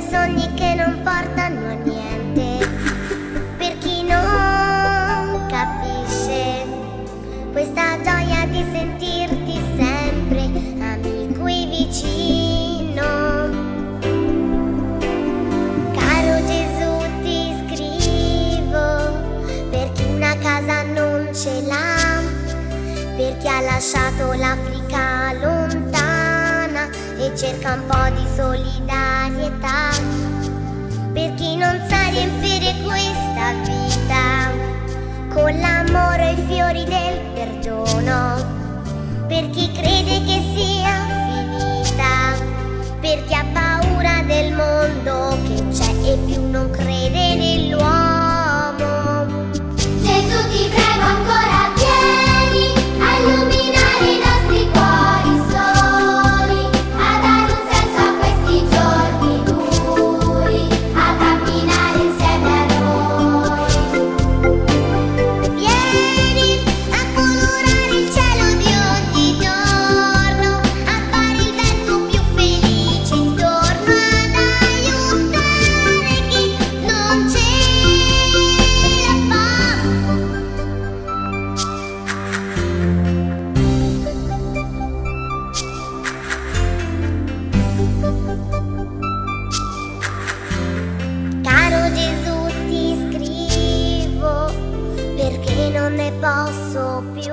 sogni che non portano a niente. Per chi non capisce questa gioia di sentirti sempre amico e vicino. Caro Gesù, ti scrivo per chi una casa non ce l'ha, per chi ha lasciato l'Africa lontana e cerca un po' di solidarietà, per chi non sa riempire questa vita con l'amore e i fiori del perdono, per chi crede che sia finita, per chi ha paura del mondo che c'è e più non crede nell'uomo. Gesù, ti prego ancora, vieni a illuminare i nostri cuori soli, a dare un senso a questi giorni duri, a camminare insieme a noi. Vieni a colorare il cielo di ogni giorno, a fare il vento più felice intorno, ad aiutare chi non ce la fa. Caro Gesù, ti scrivo perché non ne posso più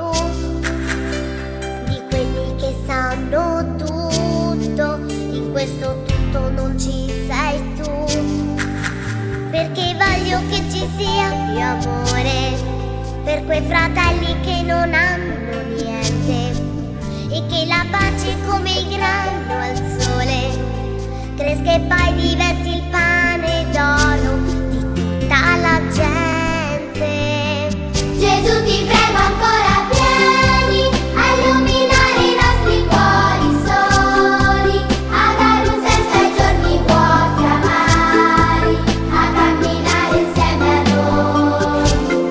di quelli che sanno tutto, in questo tutto non ci sei tu, perché voglio che ci sia più amore per quei fratelli che non hanno niente, e che la pace come il grano al sole cresca e poi diventi il pane d'oro di tutta la gente. Gesù, ti prego ancora, vieni a illuminare i nostri cuori soli, a dare un senso ai giorni vuoti amari, a camminare insieme a noi.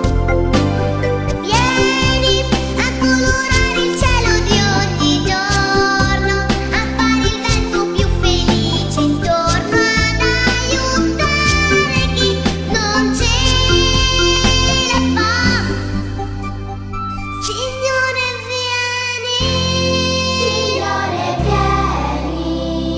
Vieni a colorare il cielo di ogni giorno, a fare il vento più felice intorno, ad aiutare chi non ce la fa. Signore, vieni. Signore, vieni.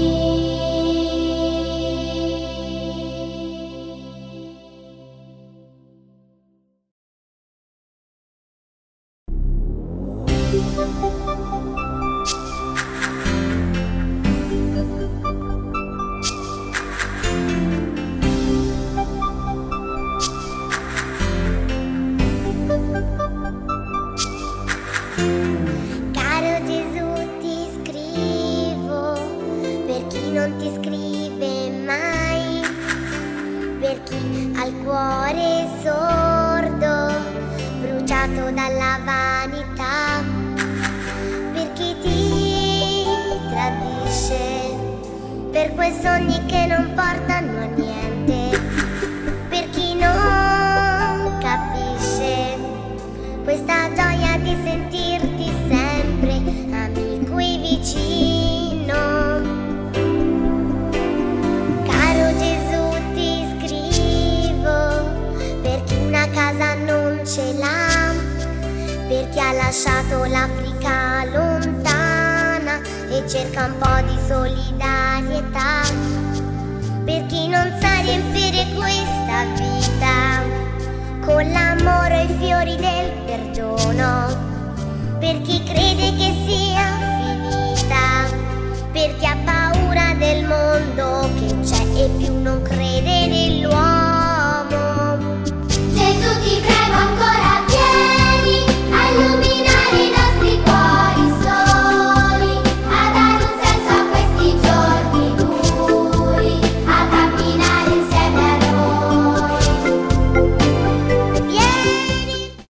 Caro Gesù, ti scrivo per chi non ti scrive mai, per chi ha il cuore sordo, bruciato dalla vanità, per chi ti tradisce, per quei sogni che non portano a niente, per chi non capisce questa gioia di sentirti sempre amico e vicino. Caro Gesù, ti scrivo per chi una casa non ce l'ha, per chi ha lasciato l'Africa lontana e cerca un po' di solidarietà, per chi non sa riempire questa vita con l'amore e i fiori del perdono, per chi crede